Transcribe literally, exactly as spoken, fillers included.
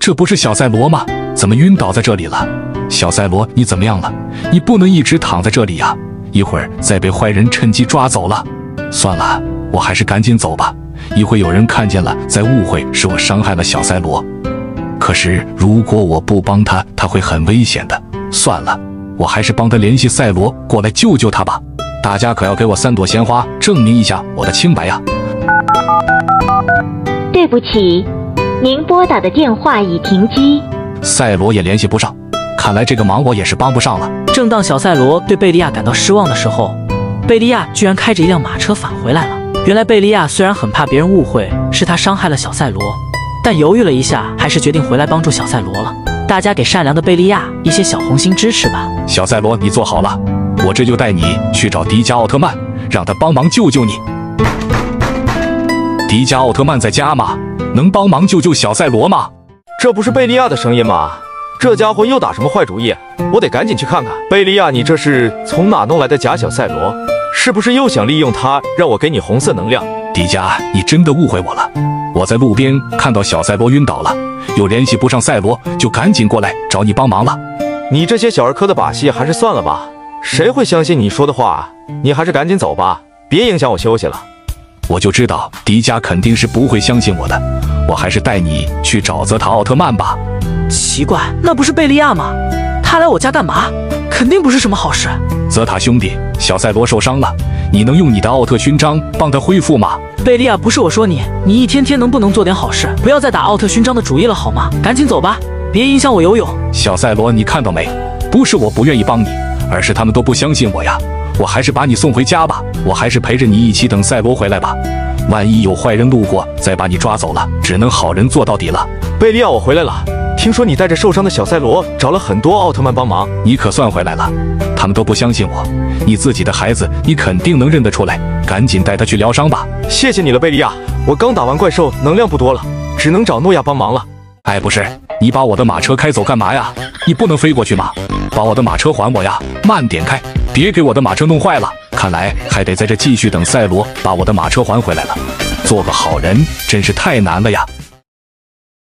这不是小赛罗吗？怎么晕倒在这里了？小赛罗，你怎么样了？你不能一直躺在这里呀，一会儿再被坏人趁机抓走了。算了，我还是赶紧走吧，一会有人看见了，再误会是我伤害了小赛罗。可是如果我不帮他，他会很危险的。算了，我还是帮他联系赛罗过来救救他吧。大家可要给我三朵鲜花，证明一下我的清白呀！ 对不起，您拨打的电话已停机。 赛罗也联系不上，看来这个忙我也是帮不上了。 正当小赛罗对贝利亚感到失望的时候，贝利亚居然开着一辆马车返回来了。原来贝利亚虽然很怕别人误会是他伤害了小赛罗，但犹豫了一下，还是决定回来帮助小赛罗了。大家给善良的贝利亚一些小红心支持吧。 小赛罗，你做好了，我这就带你去找迪迦奥特曼，让他帮忙救救你。迪迦奥特曼在家吗？能帮忙救救小赛罗吗？ 这不是贝利亚的声音吗？这家伙又打什么坏主意？我得赶紧去看看。贝利亚，你这是从哪弄来的假小赛罗？是不是又想利用他让我给你红色能量？ 迪迦，你真的误会我了。我在路边看到小赛罗晕倒了，又联系不上赛罗，就赶紧过来找你帮忙了。 你这些小儿科的把戏还是算了吧，谁会相信你说的话？你还是赶紧走吧，别影响我休息了。 我就知道迪迦肯定是不会相信我的，我还是带你去找泽塔奥特曼吧。 奇怪，那不是贝利亚吗？他来我家干嘛？肯定不是什么好事。 泽塔兄弟，小赛罗受伤了，你能用你的奥特勋章帮他恢复吗？ 贝利亚，不是我说你，你一天天能不能做点好事？不要再打奥特勋章的主意了好吗？赶紧走吧，别影响我游泳。 小赛罗，你看到没？不是我不愿意帮你，而是他们都不相信我呀。我还是把你送回家吧，我还是陪着你一起等赛罗回来吧。万一有坏人路过，再把你抓走了，只能好人做到底了。 贝利亚，我回来了。听说你带着受伤的小赛罗找了很多奥特曼帮忙， 你可算回来了。他们都不相信我，你自己的孩子，你肯定能认得出来。赶紧带他去疗伤吧。 谢谢你了，贝利亚。我刚打完怪兽，能量不多了，只能找诺亚帮忙了。 哎，不是，你把我的马车开走干嘛呀？你不能飞过去吗？把我的马车还我呀！慢点开，别给我的马车弄坏了。看来还得在这继续等赛罗把我的马车还回来了。做个好人真是太难了呀。